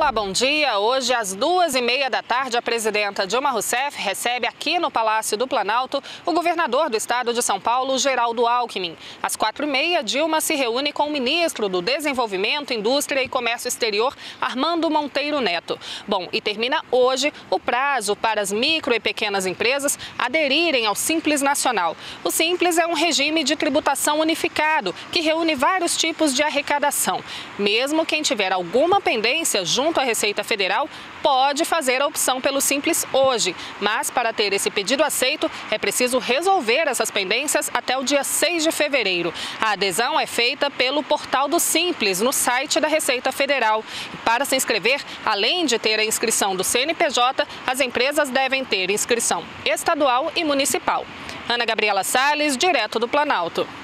Olá, bom dia. Hoje, às 2h30 da tarde, a presidenta Dilma Rousseff recebe aqui no Palácio do Planalto o governador do estado de São Paulo, Geraldo Alckmin. Às 4h30, Dilma se reúne com o ministro do Desenvolvimento, Indústria e Comércio Exterior, Armando Monteiro Neto. Bom, e termina hoje o prazo para as micro e pequenas empresas aderirem ao Simples Nacional. O Simples é um regime de tributação unificado que reúne vários tipos de arrecadação. Mesmo quem tiver alguma pendência junto à Receita Federal pode fazer a opção pelo Simples hoje. Mas para ter esse pedido aceito, é preciso resolver essas pendências até o dia 6 de fevereiro. A adesão é feita pelo portal do Simples, no site da Receita Federal. Para se inscrever, além de ter a inscrição do CNPJ, as empresas devem ter inscrição estadual e municipal. Ana Gabriela Salles, direto do Planalto.